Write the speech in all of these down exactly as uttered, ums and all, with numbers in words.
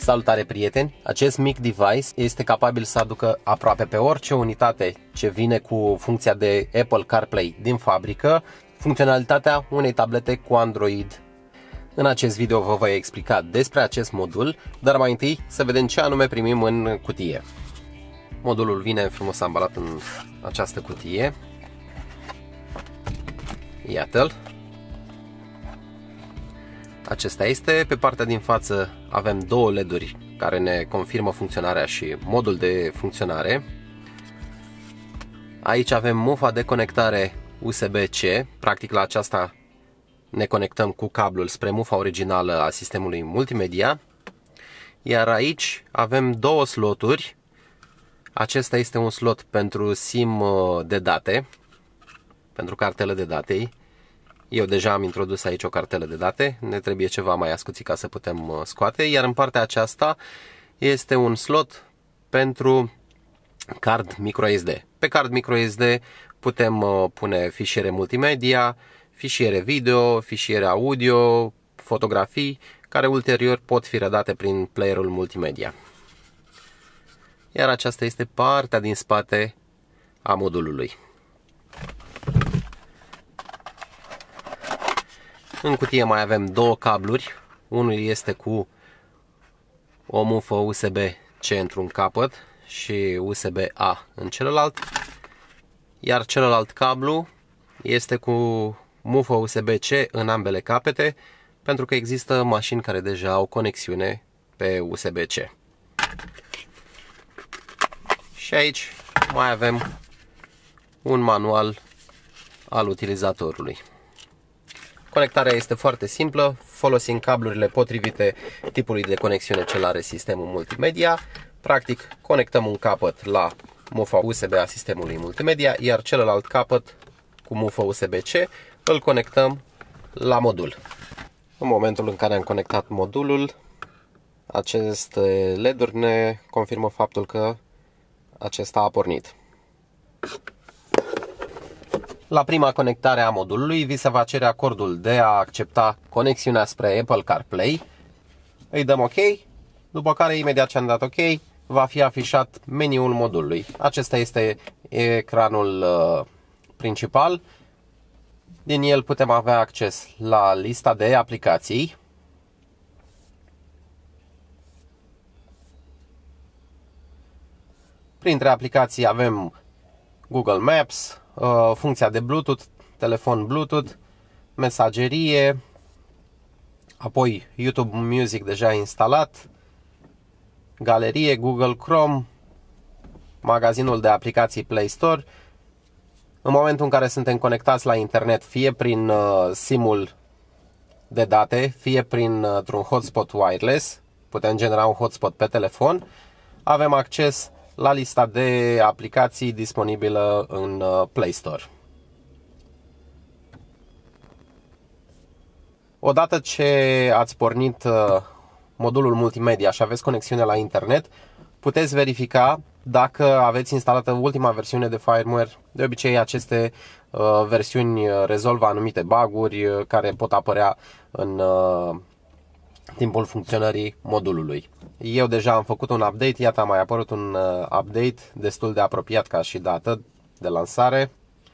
Salutare prieteni! Acest mic device este capabil să aducă aproape pe orice unitate ce vine cu funcția de Apple CarPlay din fabrică, funcționalitatea unei tablete cu Android. În acest video vă voi explica despre acest modul, dar mai întâi să vedem ce anume primim în cutie. Modulul vine frumos ambalat în această cutie. Iată-l. Acesta este. Pe partea din față avem două L E D-uri care ne confirmă funcționarea și modul de funcționare. Aici avem mufa de conectare U S B C. Practic la aceasta ne conectăm cu cablul spre mufa originală a sistemului multimedia. Iar aici avem două sloturi. Acesta este un slot pentru SIM de date, pentru cartelă de date. Eu deja am introdus aici o cartelă de date, ne trebuie ceva mai ascuțit ca să putem scoate. Iar în partea aceasta este un slot pentru card microSD. Pe card microSD putem pune fișiere multimedia, fișiere video, fișiere audio, fotografii, care ulterior pot fi redate prin playerul multimedia. Iar aceasta este partea din spate a modulului. În cutie mai avem două cabluri. Unul este cu o mufă U S B C într-un capăt și U S B A în celălalt. Iar celălalt cablu este cu mufă U S B C în ambele capete, pentru că există mașini care deja au conexiune pe U S B C. Și aici mai avem un manual al utilizatorului. Conectarea este foarte simplă, folosim cablurile potrivite tipului de conexiune ce are sistemul multimedia. Practic, conectăm un capăt la mufa U S B a sistemului multimedia, iar celălalt capăt cu mufa U S B C îl conectăm la modul. În momentul în care am conectat modulul, aceste L E D-uri ne confirmă faptul că acesta a pornit. La prima conectare a modulului vi se va cere acordul de a accepta conexiunea spre Apple CarPlay. Îi dăm OK, după care imediat ce am dat OK, va fi afișat meniul modulului. Acesta este ecranul uh, principal. Din el putem avea acces la lista de aplicații. Printre aplicații avem Google Maps, funcția de Bluetooth, telefon Bluetooth, mesagerie, apoi YouTube Music deja instalat, galerie, Google Chrome, magazinul de aplicații Play Store. În momentul în care suntem conectați la internet, fie prin SIM-ul de date, fie printr-un hotspot wireless, putem genera un hotspot pe telefon, avem acces la lista de aplicații disponibilă în Play Store. Odată ce ați pornit modulul multimedia și aveți conexiune la internet, puteți verifica dacă aveți instalată ultima versiune de firmware. De obicei, aceste uh, versiuni rezolvă anumite bug-uri care pot apărea în uh, timpul funcționării modulului. Eu deja am făcut un update, iată a mai apărut un uh, update destul de apropiat ca și dată de lansare.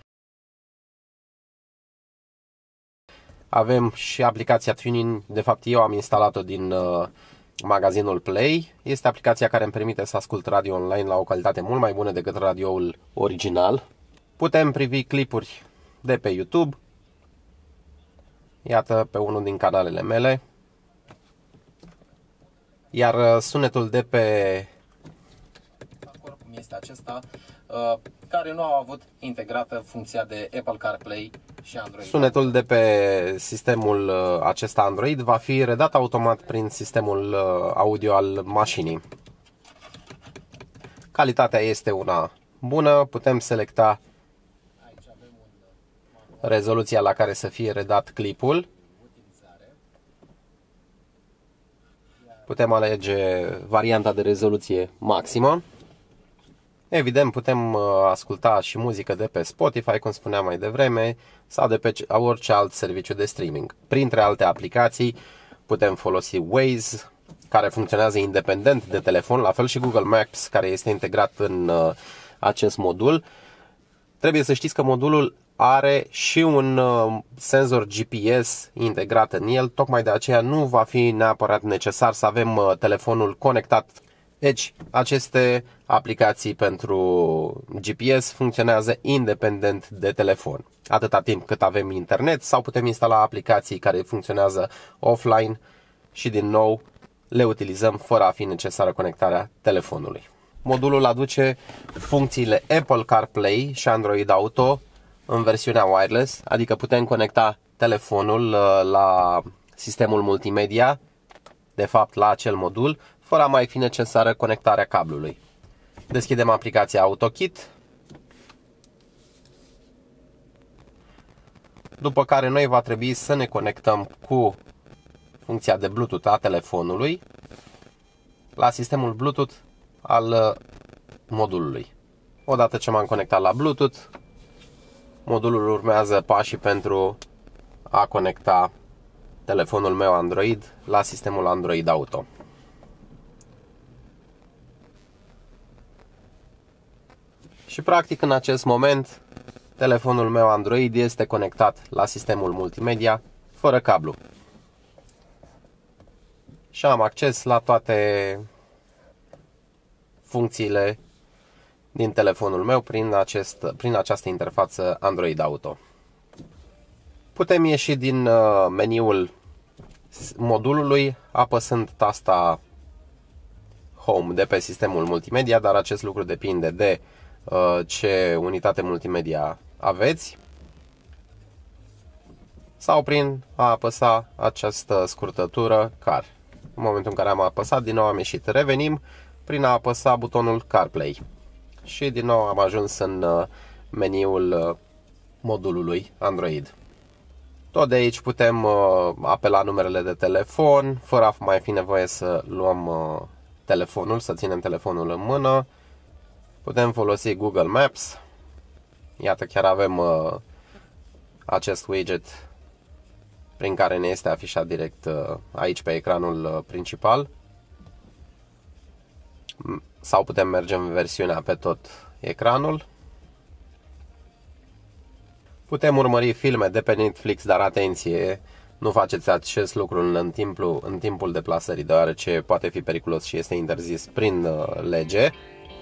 Avem și aplicația Tuning, de fapt eu am instalat-o din uh, magazinul Play. Este aplicația care îmi permite să ascult radio online la o calitate mult mai bună decât radioul original. Putem privi clipuri de pe YouTube. Iată pe unul din canalele mele. Iar sunetul de pe cum este acesta, care nu au avut integrată funcția de Apple CarPlay și Android. Sunetul de pe sistemul acesta Android va fi redat automat prin sistemul audio al mașinii. Calitatea este una bună, putem selecta rezoluția la care să fie redat clipul. Putem alege varianta de rezoluție maximă. Evident, putem asculta și muzică de pe Spotify, cum spuneam mai devreme, sau de pe orice alt serviciu de streaming. Printre alte aplicații putem folosi Waze, care funcționează independent de telefon, la fel și Google Maps, care este integrat în acest modul. Trebuie să știți că modulul are și un senzor G P S integrat în el, tocmai de aceea nu va fi neapărat necesar să avem telefonul conectat. Deci, aceste aplicații pentru G P S funcționează independent de telefon. Atâta timp cât avem internet sau putem instala aplicații care funcționează offline și din nou le utilizăm fără a fi necesară conectarea telefonului. Modulul aduce funcțiile Apple CarPlay și Android Auto în versiunea wireless, adică putem conecta telefonul la sistemul multimedia, de fapt la acel modul, fără a mai fi necesară conectarea cablului. Deschidem aplicația AutoKit, după care noi va trebui să ne conectăm cu funcția de Bluetooth a telefonului la sistemul Bluetooth al modulului. Odată ce m-am conectat la Bluetooth, modulul urmează pașii pentru a conecta telefonul meu Android la sistemul Android Auto. Și practic în acest moment telefonul meu Android este conectat la sistemul multimedia fără cablu. Și am acces la toate funcțiile din telefonul meu prin, acest, prin această interfață Android Auto. Putem ieși din meniul modulului apăsând tasta Home de pe sistemul multimedia, dar acest lucru depinde de ce unitate multimedia aveți, sau prin a apăsa această scurtătură Car. În momentul în care am apăsat, din nou am ieșit. Revenim prin a apăsa butonul CarPlay și din nou am ajuns în meniul modulului Android. Tot de aici putem apela numerele de telefon fără a mai fi nevoie să luăm telefonul, să ținem telefonul în mână. Putem folosi Google Maps. Iată, chiar avem uh, acest widget prin care ne este afișat direct uh, aici pe ecranul uh, principal. Sau putem merge în versiunea pe tot ecranul. Putem urmări filme de pe Netflix, dar atenție, nu faceți acest lucru în timpul, în timpul deplasării, deoarece poate fi periculos și este interzis prin uh, lege.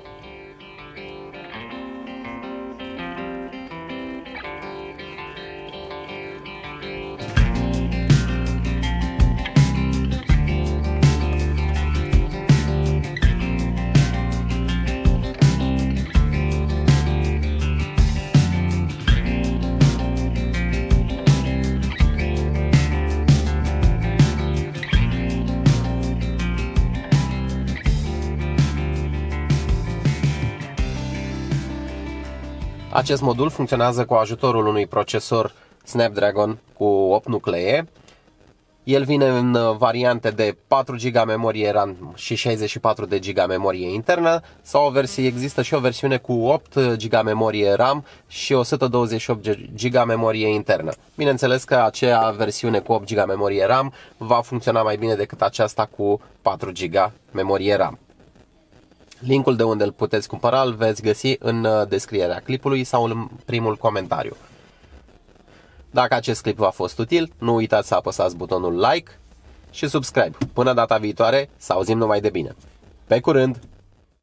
Acest modul funcționează cu ajutorul unui procesor Snapdragon cu opt nuclee. El vine în variante de patru giga memorie RAM și șaizeci și patru de giga memorie internă, sau o versie, există și o versiune cu opt giga memorie RAM și o sută douăzeci și opt giga memorie internă. Bineînțeles că acea versiune cu opt giga memorie RAM va funcționa mai bine decât aceasta cu patru giga memorie RAM. Linkul de unde îl puteți cumpăra îl veți găsi în descrierea clipului sau în primul comentariu. Dacă acest clip v-a fost util, nu uitați să apăsați butonul like și subscribe. Până data viitoare, să auzim numai de bine. Pe curând!